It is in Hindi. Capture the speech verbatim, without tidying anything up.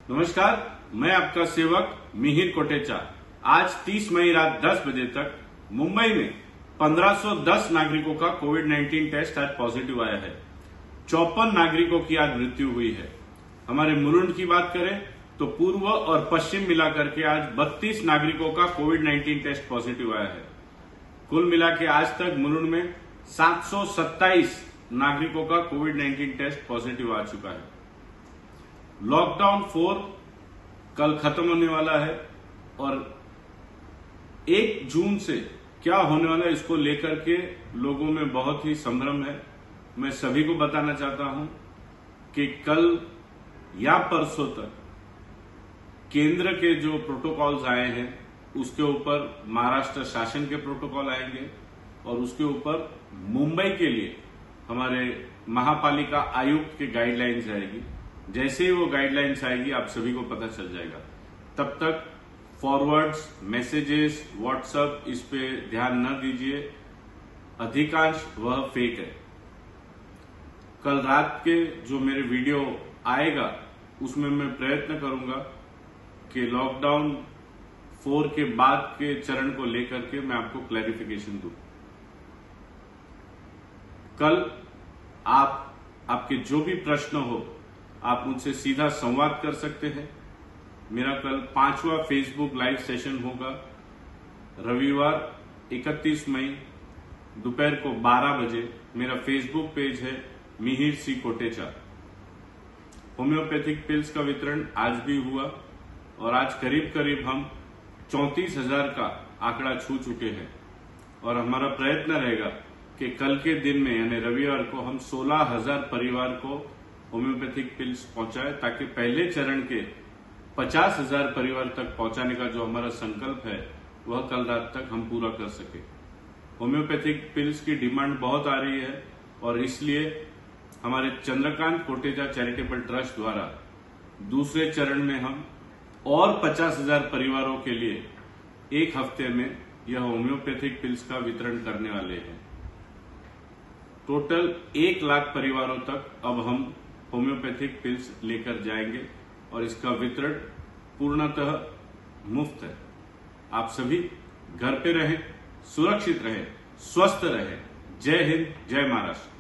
नमस्कार, मैं आपका सेवक मिहिर कोटेचा। आज तीस मई रात दस बजे तक मुंबई में पंद्रह सौ दस नागरिकों का कोविड नाइन्टीन टेस्ट आज पॉजिटिव आया है। चौपन नागरिकों की आज मृत्यु हुई है। हमारे मुलुंड की बात करें तो पूर्व और पश्चिम मिलाकर के आज बत्तीस नागरिकों का कोविड नाइन्टीन टेस्ट पॉजिटिव आया है। कुल मिला के आज तक मुलुंड में सात सौ सत्ताईस नागरिकों का कोविड नाइन्टीन टेस्ट पॉजिटिव आ चुका है। लॉकडाउन फोर कल खत्म होने वाला है और एक जून से क्या होने वाला है इसको लेकर के लोगों में बहुत ही संभ्रम है। मैं सभी को बताना चाहता हूं कि कल या परसों तक केंद्र के जो प्रोटोकॉल्स आए हैं उसके ऊपर महाराष्ट्र शासन के प्रोटोकॉल आएंगे और उसके ऊपर मुंबई के लिए हमारे महापालिका आयुक्त की गाइडलाइंस आएगी। जैसे ही वो गाइडलाइंस आएगी आप सभी को पता चल जाएगा। तब तक फॉरवर्ड्स, मैसेजेस, व्हाट्सएप इस पे ध्यान न दीजिए, अधिकांश वह फेक है। कल रात के जो मेरे वीडियो आएगा उसमें मैं प्रयत्न करूंगा कि लॉकडाउन फोर के बाद के चरण को लेकर के मैं आपको क्लैरिफिकेशन दूं। कल आप आपके जो भी प्रश्न हो आप मुझसे सीधा संवाद कर सकते हैं। मेरा कल पांचवा फेसबुक लाइव सेशन होगा रविवार इकतीस मई दोपहर को बारह बजे। मेरा फेसबुक पेज है Mihir C Kotecha. Homeopathic pills का वितरण आज भी हुआ और आज करीब करीब हम चौंतीस हजार का आंकड़ा छू चुके हैं और हमारा प्रयत्न रहेगा कि कल के दिन में यानी रविवार को हम सोलह हजार परिवार को होम्योपैथिक पिल्स पहुंचाए ताकि पहले चरण के पचास हजार परिवार तक पहुंचाने का जो हमारा संकल्प है वह कल रात तक हम पूरा कर सके। होम्योपैथिक पिल्स की डिमांड बहुत आ रही है और इसलिए हमारे चंद्रकांत कोटेचा चैरिटेबल ट्रस्ट द्वारा दूसरे चरण में हम और पचास हजार परिवारों के लिए एक हफ्ते में यह होम्योपैथिक पिल्स का वितरण करने वाले हैं। टोटल एक लाख परिवारों तक अब हम होम्योपैथिक पिल्स लेकर जाएंगे और इसका वितरण पूर्णतः मुफ्त है। आप सभी घर पे रहें, सुरक्षित रहें, स्वस्थ रहें। जय हिंद, जय महाराष्ट्र।